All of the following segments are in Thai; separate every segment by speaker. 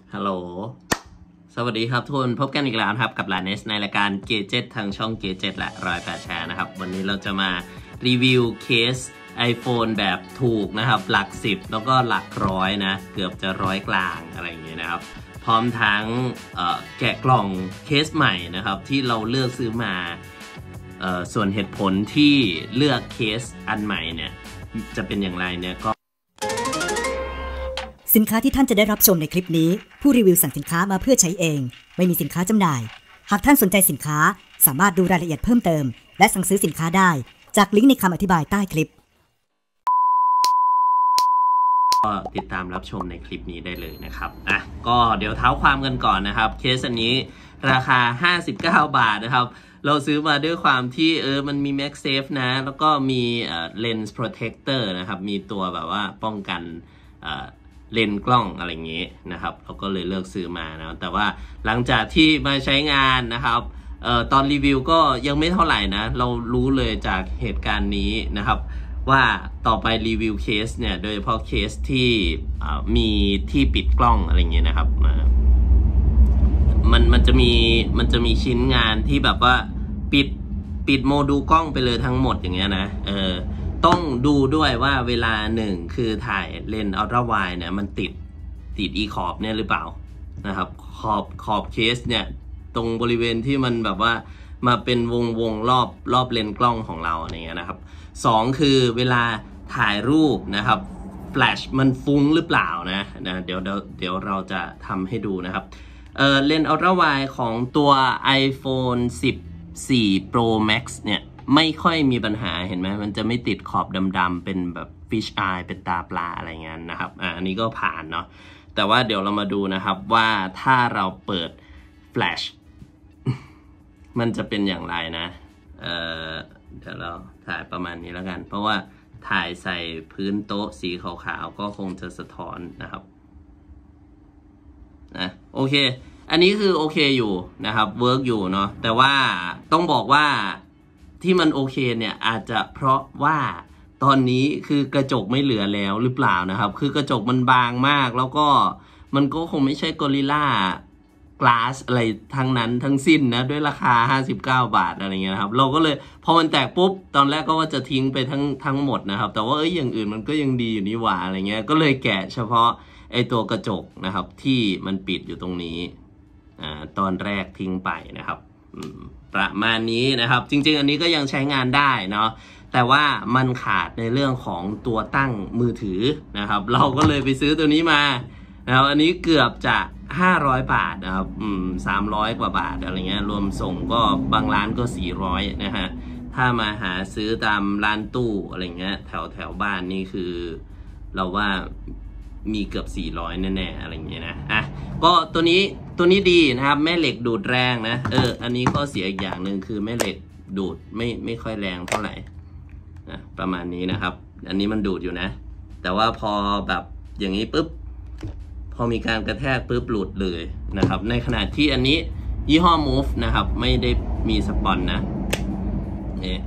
Speaker 1: ฮัลโหลสวัสดีครับทุกคนพบกันอีกแล้วครับกับลาเนสในรายการเกเจ็ตทางช่องเกเจ็ตและ108แชร์นะครับวันนี้เราจะมารีวิวเคส iPhone แบบถูกนะครับหลัก10แล้วก็หลักร้อยนะเกือบจะร้อยกลางอะไรอย่างเงี้ยนะครับพร้อมทั้งแกะกล่องเคสใหม่นะครับที่เราเลือกซื้อมาส่วนเหตุผลที่เลือกเคสอันใหม่เนี่ยจะเป็นอย่างไรเนี่ยก็
Speaker 2: สินค้าที่ท่านจะได้รับชมในคลิปนี้ผู้รีวิวสั่งสินค้ามาเพื่อใช้เองไม่มีสินค้าจำหน่ายหากท่านสนใจสินค้าสามารถดูรายละเอียดเพิ่มเติมและสั่งซื้อสินค้าได้จากลิงก์ในคำอธิบายใต้คลิป
Speaker 1: ก็ติดตามรับชมในคลิปนี้ได้เลยนะครับก็เดี๋ยวเท้าความกันก่อนนะครับเคสอันนี้ราคา59 บาทนะครับเราซื้อมาด้วยความที่มันมี MagSafe นะแล้วก็มีLens Protector นะครับมีตัวแบบว่าป้องกันเลนส์กล้องอะไรอย่างงี้นะครับเราก็เลยเลือกซื้อมานะแต่ว่าหลังจากที่มาใช้งานนะครับตอนรีวิวก็ยังไม่เท่าไหร่นะเรารู้เลยจากเหตุการณ์นี้นะครับว่าต่อไปรีวิวเคสเนี่ยโดยเฉพาะเคสที่มีที่ปิดกล้องอะไรเงี้ยนะครับมันจะมีชิ้นงานที่แบบว่าปิดโมดูลกล้องไปเลยทั้งหมดอย่างเงี้ยนะต้องดูด้วยว่าเวลาหนึ่งคือถ่ายเลนส์อัลตร้าไวด์เนี่ยมันติดอีขอบเนี่ยหรือเปล่านะครับขอบเคสเนี่ยตรงบริเวณที่มันแบบว่ามาเป็นวงรอบเลนส์กล้องของเราอะไรเงี้ยนะครับ2คือเวลาถ่ายรูปนะครับแฟลชมันฟุ้งหรือเปล่านะเดี๋ยวเราจะทำให้ดูนะครับเลนส์อัลตร้าไวด์ของตัว iPhone 14 Pro Max เนี่ยไม่ค่อยมีปัญหาเห็นไหมมันจะไม่ติดขอบดำๆเป็นแบบ fish eye เป็นตาปลาอะไรเงี้ยนะครับอันนี้ก็ผ่านเนาะแต่ว่าเดี๋ยวเรามาดูนะครับว่าถ้าเราเปิด flash มันจะเป็นอย่างไรนะเดี๋ยวเราถ่ายประมาณนี้แล้วกันเพราะว่าถ่ายใส่พื้นโต๊ะสีขาวๆก็คงจะสะท้อนนะครับโอเคอันนี้คือโอเคอยู่นะครับเวิร์กอยู่เนาะแต่ว่าต้องบอกว่าที่มันโอเคเนี่ยอาจจะเพราะว่าตอนนี้คือกระจกไม่เหลือแล้วหรือเปล่านะครับคือกระจกมันบางมากแล้วก็มันก็คงไม่ใช่Gorilla Glass อะไรทั้งนั้นทั้งสิ้นนะด้วยราคา59 บาทอะไรเงี้ยนะครับเราก็เลยพอมันแตกปุ๊บตอนแรกก็ว่าจะทิ้งไปทั้งหมดนะครับแต่ว่าอย่างอื่นมันก็ยังดีอยู่นี่หว่าอะไรเงี้ยก็เลยแกะเฉพาะไอตัวกระจกนะครับที่มันปิดอยู่ตรงนี้ตอนแรกทิ้งไปนะครับประมาณนี้นะครับจริงๆอันนี้ก็ยังใช้งานได้เนาะแต่ว่ามันขาดในเรื่องของตัวตั้งมือถือนะครับเราก็เลยไปซื้อตัวนี้มานะครับอันนี้เกือบจะ500 บาทนะครับ300 กว่าบาทอะไรเงี้ยรวมส่งก็บางร้านก็400นะฮะถ้ามาหาซื้อตามร้านตู้อะไรเงี้ยแถวบ้านนี่คือเราว่ามีเกือบ400แน่ๆอะไรเงี้ยนะก็ตัวนี้ดีนะครับแม่เหล็กดูดแรงนะอันนี้ก็เสียอีกอย่างหนึ่งคือแม่เหล็กดูดไม่ค่อยแรงเท่าไหร่นะประมาณนี้นะครับอันนี้มันดูดอยู่นะแต่ว่าพอแบบอย่างนี้ปุ๊บพอมีการกระแทกปุ๊บหลุดเลยนะครับในขณะที่อันนี้ยี่ห้อ Move นะครับไม่ได้มีสปอนนะนี่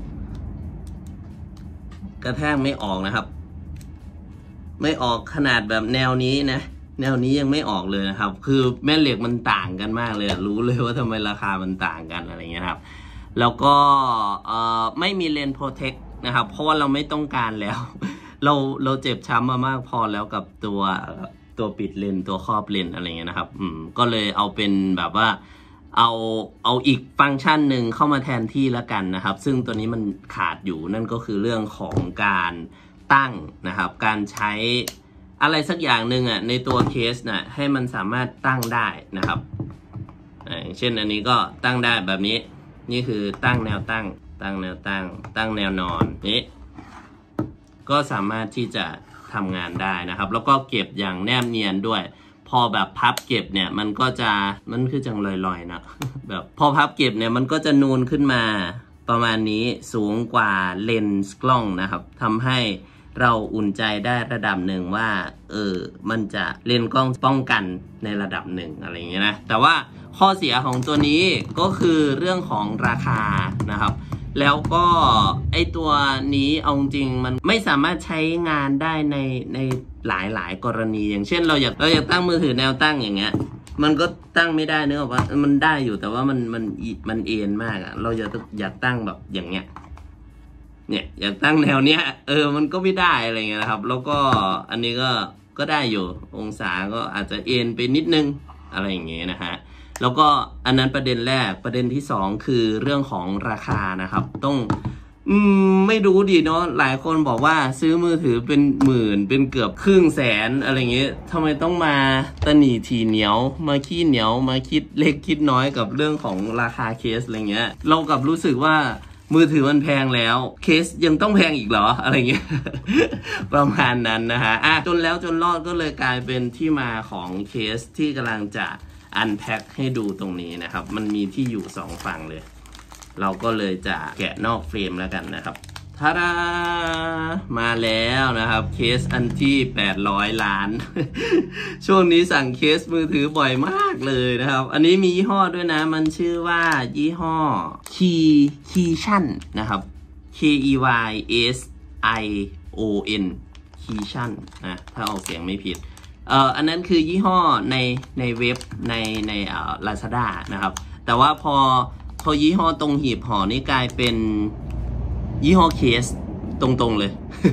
Speaker 1: กระแทกไม่ออกนะครับไม่ออกขนาดแบบแนวนี้นะแนวนี้ยังไม่ออกเลยนะครับคือแม่เหล็กมันต่างกันมากเลยรู้เลยว่าทำไมราคามันต่างกันอะไรเงี้ยครับแล้วก็ไม่มีเลนส์โปรเทคนะครับเพราะว่าเราไม่ต้องการแล้วเราเจ็บช้ำมามากพอแล้วกับตัวปิดเลนส์ตัวครอบเลนส์อะไรเงี้ยนะครับก็เลยเอาเป็นแบบว่าเอาอีกฟังก์ชันหนึ่งเข้ามาแทนที่แล้วกันนะครับซึ่งตัวนี้มันขาดอยู่นั่นก็คือเรื่องของการตั้งนะครับการใช้อะไรสักอย่างหนึ่งในตัวเคสนะให้มันสามารถตั้งได้นะครับอย่างเช่นอันนี้ก็ตั้งได้แบบนี้นี่คือตั้งแนวตั้งแนวตั้งแนวนอนนี้ก็สามารถที่จะทำงานได้นะครับแล้วก็เก็บอย่างแนบเนียนด้วยพอแบบพับเก็บเนี่ยมันคือจังลอยๆนะแบบพอพับเก็บเนี่ยมันก็จะนูนขึ้นมาประมาณนี้สูงกว่าเลนส์กล้องนะครับทำให้เราอุ่นใจได้ระดับหนึ่งว่ามันจะเลนส์กล้องป้องกันในระดับหนึ่งอะไรอย่างเงี้ยนะแต่ว่าข้อเสียของตัวนี้ก็คือเรื่องของราคานะครับแล้วก็ไอตัวนี้เอาจริงมันไม่สามารถใช้งานได้ในหลายกรณีอย่างเช่นเราอยากตั้งมือถือแนวตั้งอย่างเงี้ยมันก็ตั้งไม่ได้นึกออกปะมันได้อยู่แต่ว่ามันเอ็นมากอะเราอยากตั้งแบบอย่างเงี้ยเนี่ยอยากตั้งแนวเนี้ยมันก็ไม่ได้อะไรเงี้ยนะครับแล้วก็อันนี้ก็ได้อยู่องศาก็อาจจะเอ็นไปนิดนึงอะไรอย่างเงี้ยนะฮะแล้วก็อันนั้นประเด็นแรกประเด็นที่2คือเรื่องของราคานะครับต้องไม่รู้ดีเนาะหลายคนบอกว่าซื้อมือถือเป็นหมื่นเป็นเกือบครึ่งแสนอะไรเงี้ยทำไมต้องมาตะหนีทีเหนียวมาขี้เหนียวมาคิดเล็กคิดน้อยกับเรื่องของราคาเคสอะไรเงี้ยเรากับรู้สึกว่ามือถือมันแพงแล้วเคสยังต้องแพงอีกเหรออะไรเงี้ย ประมาณนั้นนะฮะจนแล้วจนรอดก็เลยกลายเป็นที่มาของเคสที่กำลังจะอันแพ็คให้ดูตรงนี้นะครับมันมีที่อยู่2ฝั่งเลยเราก็เลยจะแกะนอกเฟรมแล้วกันนะครับทาดามาแล้วนะครับเคสอันที่800 ล้าน ช่วงนี้สั่งเคสมือถือบ่อยมากเลยนะครับอันนี้มียี่ห้อด้วยนะมันชื่อว่ายี่ห้อKeytion นะครับ KEYSION Keytion นะถ้าออกเสียงไม่ผิดอันนั้นคือยี่ห้อในเว็บในLazada นะครับแต่ว่าพอยี่ห้อตรงหีบห่อนี่กลายเป็นยี่ห้อเคสตรงๆเลย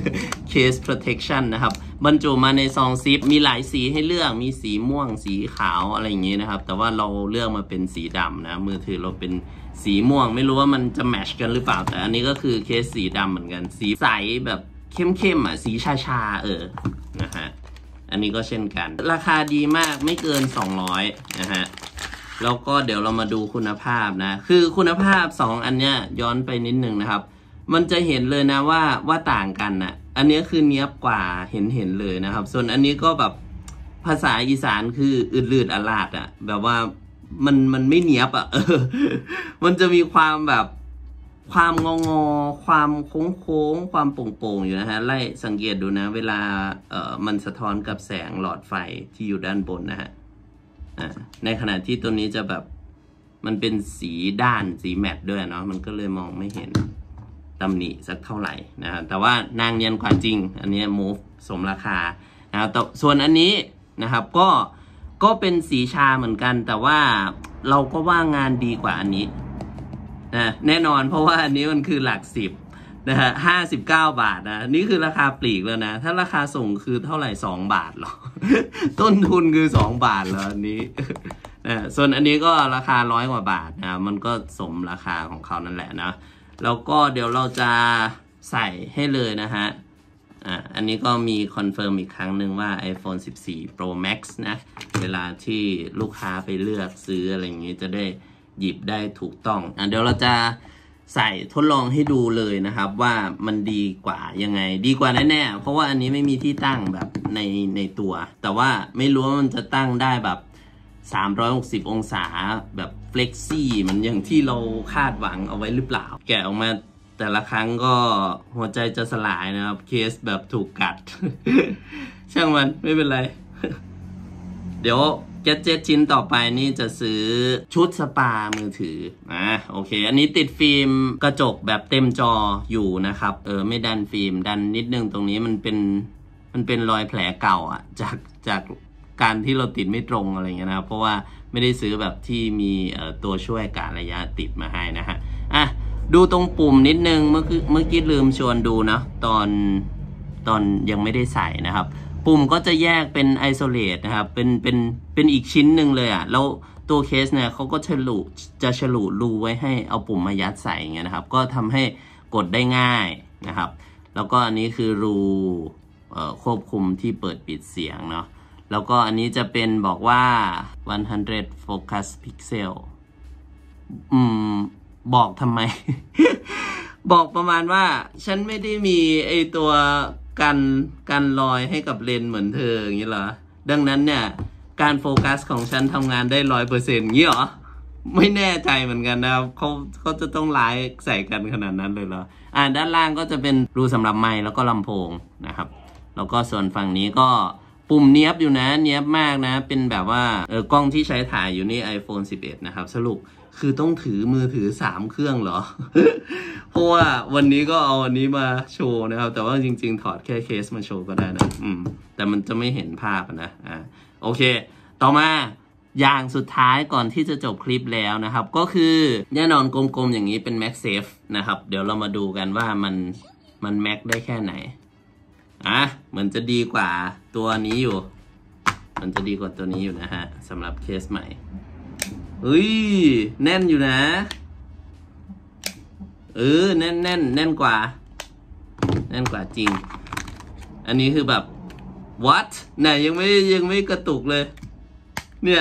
Speaker 1: Case Protection นะครับบรรจุมาในซองซิปมีหลายสีให้เลือกมีสีม่วงสีขาวอะไรอย่างงี้นะครับแต่ว่าเราเลือกมาเป็นสีดำนะมือถือเราเป็นสีม่วงไม่รู้ว่ามันจะแมทช์กันหรือเปล่าแต่อันนี้ก็คือเคสสีดำเหมือนกันสีใสแบบเข้มๆสีชานะฮะอันนี้ก็เช่นกันราคาดีมากไม่เกิน200นะฮะแล้วก็เดี๋ยวเรามาดูคุณภาพนะคือคุณภาพ2อันเนี้ยย้อนไปนิดนึงนะครับมันจะเห็นเลยนะว่าต่างกันนะอันนี้คือเนี้ยบกว่าเห็นเลยนะครับส่วนอันนี้ก็แบบภาษาอีสานคืออืดๆอลาดอะแบบว่ามันไม่เนี้ยบอะมันจะมีความแบบความงอความโค้งความโป่งๆอยู่นะฮะไล่สังเกตดูนะเวลามันสะท้อนกับแสงหลอดไฟที่อยู่ด้านบนนะฮะในขณะที่ตัวนี้จะแบบมันเป็นสีด้านสีแมตต์ด้วยเนาะมันก็เลยมองไม่เห็นตำหนิสักเท่าไหร่นะครับแต่ว่านางเนียนกว่าจริงอันนี้มูฟสมราคานะครับส่วนอันนี้นะครับก็เป็นสีชาเหมือนกันแต่ว่าเราก็ว่างานดีกว่าอันนี้นะแน่นอนเพราะว่าอันนี้มันคือหลัก10นะฮะ59 บาทนะนี่คือราคาปลีกแล้วนะถ้าราคาส่งคือเท่าไหร่2 บาทหรอ ต้นทุนคือ2 บาทแล้วอันนี้ส่วนอันนี้ก็ราคา100 กว่าบาทนะมันก็สมราคาของเขานั่นแหละนะแล้วก็เดี๋ยวเราจะใส่ให้เลยนะฮะอันนี้ก็มีคอนเฟิร์มอีกครั้งหนึ่งว่า iPhone 14 Pro Max นะเวลาที่ลูกค้าไปเลือกซื้ออะไรอย่างนี้จะได้หยิบได้ถูกต้องเดี๋ยวเราจะใส่ทดลองให้ดูเลยนะครับว่ามันดีกว่ายังไงดีกว่าแน่ๆเพราะว่าอันนี้ไม่มีที่ตั้งแบบในตัวแต่ว่าไม่รู้ว่ามันจะตั้งได้แบบ360 องศาแบบเฟล็กซี่มันอย่างที่เราคาดหวังเอาไว้หรือเปล่าแกะออกมาแต่ละครั้งก็หัวใจจะสลายนะครับเคสแบบถูกกัด ช่างมันไม่เป็นไร เดี๋ยวแกดเจ็ตชิ้นต่อไปนี่จะซื้อชุดสปามือถือโอเคอันนี้ติดฟิล์มกระจกแบบเต็มจออยู่นะครับไม่ดันฟิล์มดันนิดนึงตรงนี้มันเป็นรอยแผลเก่าอ่ะจากการที่เราติดไม่ตรงอะไรเงี้ยนะครับเพราะว่าไม่ได้ซื้อแบบที่มีตัวช่วยกะระยะติดมาให้นะฮะดูตรงปุ่มนิดนึงเมื่อกี้ลืมชวนดูนะตอนยังไม่ได้ใส่นะครับปุ่มก็จะแยกเป็นไอโซเลตนะครับเป็นอีกชิ้นหนึ่งเลยอ่ะแล้วตัวเคสเนี่ยเขาก็จะฉลุรูไว้ให้เอาปุ่มมายัดใส่อย่างเงี้ยนะครับก็ทำให้กดได้ง่ายนะครับแล้วก็อันนี้คือรูควบคุมที่เปิดปิดเสียงเนาะแล้วก็อันนี้จะเป็นบอกว่า100 focus pixel บอกทำไม บอกประมาณว่าฉันไม่ได้มีไอตัวกันรอยให้กับเลนส์เหมือนเธออย่างนี้เหรอดังนั้นเนี่ยการโฟกัสของฉันทำงานได้ 100% อย่างนี้เหรอไม่แน่ใจเหมือนกันนะครับเขาจะต้องไลฟ์ใส่กันขนาดนั้นเลยเหรอด้านล่างก็จะเป็นรูสำหรับไมค์แล้วก็ลำโพงนะครับแล้วก็ส่วนฝั่งนี้ก็ปุ่มเนี้ยบอยู่นะเนี้ยบมากนะเป็นแบบว่ากล้องที่ใช้ถ่ายอยู่นี่ iPhone 11 นะครับสรุปคือต้องถือมือถือ3เครื่องเหรอ เพราะว่าวันนี้ก็เอาอันนี้มาโชว์นะครับแต่ว่าจริงๆถอดแค่เคสมาโชว์ก็ได้นะแต่มันจะไม่เห็นภาพนะโอเคต่อมาอย่างสุดท้ายก่อนที่จะจบคลิปแล้วนะครับก็คือแน่นอนกลมๆอย่างนี้เป็น MagSafe นะครับเดี๋ยวเรามาดูกันว่ามันแม็กได้แค่ไหนมันจะดีกว่าตัวนี้อยู่มันจะดีกว่าตัวนี้อยู่นะฮะสำหรับเคสใหม่แน่นอยู่นะแน่นกว่าจริงอันนี้คือแบบ what ไหนยังไม่กระตุกเลยเนี่ย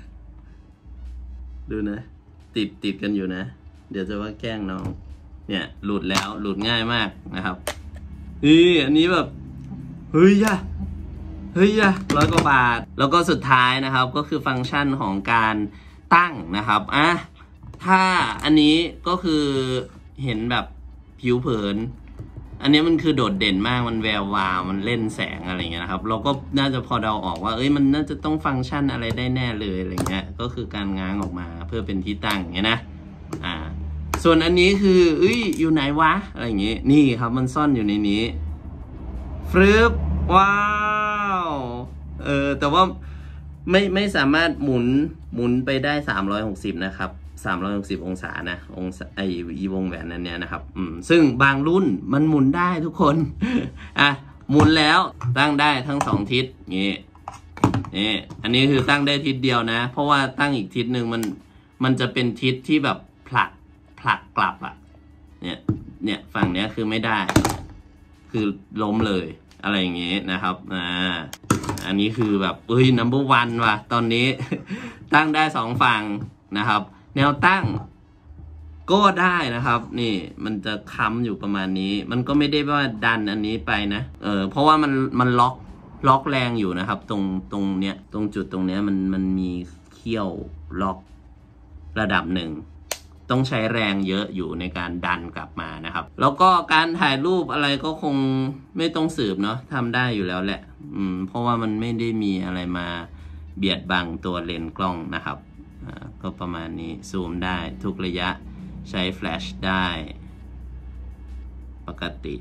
Speaker 1: ดูนะติดกันอยู่นะเดี๋ยวจะว่าแกล้งน้องเนี่ยหลุดง่ายมากนะครับอันนี้แบบเฮ้ย100 กว่าบาทแล้วก็สุดท้ายนะครับก็คือฟังก์ชันของการตั้งนะครับถ้าอันนี้ก็คือเห็นแบบผิวเผินอันนี้มันคือโดดเด่นมากมันแวววาวมันเล่นแสงอะไรเงี้ยนะครับเราก็น่าจะพอเดาออกว่ามันน่าจะต้องฟังก์ชันอะไรได้แน่เลยอะไรเงี้ยก็คือการง้างออกมาเพื่อเป็นที่ตั้งอย่างเงี้ยนะส่วนอันนี้คืออยู่ไหนวะอะไรอย่างงี้นี่ครับมันซ่อนอยู่ในนี้ฟรึบว้าวแต่ว่าไม่สามารถหมุนไปได้360นะครับ360 องศานะองศาวงแหวนนั้นเนี่ยนะครับซึ่งบางรุ่นมันหมุนได้ทุกคนหมุนแล้วตั้งได้ทั้ง2ทิศนี่อันนี้คือตั้งได้ทิศเดียวนะเพราะว่าตั้งอีกทิศหนึ่งมันจะเป็นทิศที่แบบผลักกลับเนี่ยฝั่งเนี้ยคือไม่ได้คือล้มเลยอะไรอย่างงี้นะครับอันนี้คือแบบnumber 1 ว่ะตอนนี้ ตั้งได้2ฝั่งนะครับแนวตั้งก็ได้นะครับนี่มันจะค้ำอยู่ประมาณนี้มันก็ไม่ได้ว่าดันอันนี้ไปนะเพราะว่ามันล็อกแรงอยู่นะครับตรงเนี้ยตรงจุดตรงเนี้ยมันมีเขี้ยวล็อกระดับหนึ่งต้องใช้แรงเยอะอยู่ในการดันกลับมานะครับแล้วก็การถ่ายรูปอะไรก็คงไม่ต้องสืบเนาะทำได้อยู่แล้วแหละเพราะว่ามันไม่ได้มีอะไรมาเบียดบังตัวเลนส์กล้องนะครับก็ประมาณนี้ซูมได้ทุกระยะใช้แฟลชได้ปกติ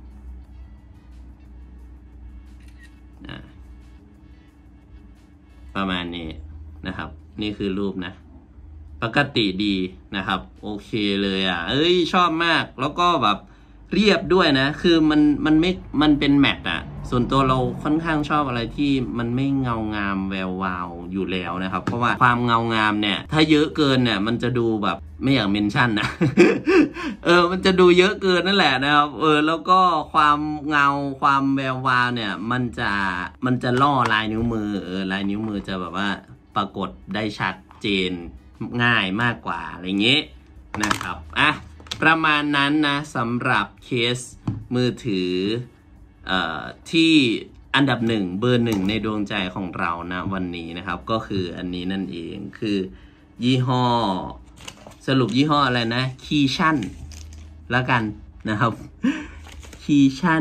Speaker 1: ประมาณนี้นะครับนี่คือรูปนะปกติดีนะครับโอเคเลยชอบมากแล้วก็แบบเรียบด้วยนะคือมันเป็นแมตต์ส่วนตัวเราค่อนข้างชอบอะไรที่มันไม่เงางามแวววาวอยู่แล้วนะครับเพราะว่าความเงางามเนี่ยถ้าเยอะเกินเนี่ยมันจะดูแบบไม่อยากเมนชั่นนะ มันจะดูเยอะเกินนั่นแหละนะครับแล้วก็ความเงาความแวววาวเนี่ยมันจะล่อลายนิ้วมือลายนิ้วมือจะแบบว่าปรากฏได้ชัดเจนง่ายมากกว่าอะไรเงี้ยนะครับประมาณนั้นนะสำหรับเคสมือถือที่อันดับ1เบอร์1ในดวงใจของเรานะวันนี้นะครับก็คืออันนี้นั่นเองคือยี่ห้อสรุปยี่ห้ออะไรนะคีชั่นแล้วกันนะครับคีชั่น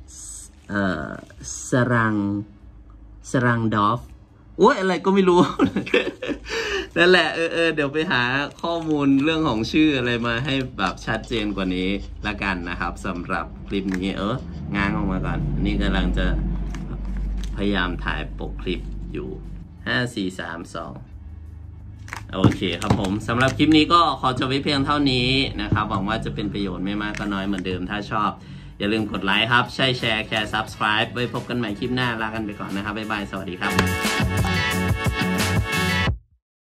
Speaker 1: สรังดอฟอะไรก็ไม่รู้ นั่นแหละเดี๋ยวไปหาข้อมูลเรื่องของชื่ออะไรมาให้แบบชัดเจนกว่านี้ละกันนะครับสำหรับคลิปนี้ง้างออกมาก่อนนี่กำลังจะพยายามถ่ายปกคลิปอยู่5 4 3 2โอเคครับผมสำหรับคลิปนี้ก็ขอจบไว้เพียงเท่านี้นะครับหวังว่าจะเป็นประโยชน์ไม่มากก็น้อยเหมือนเดิมถ้าชอบอย่าลืมกดไลค์ครับใช่แชร์ subscribe ไว้พบกันใหม่คลิปหน้าลากันไปก่อนนะครับบ๊ายบายสวัสดีครับ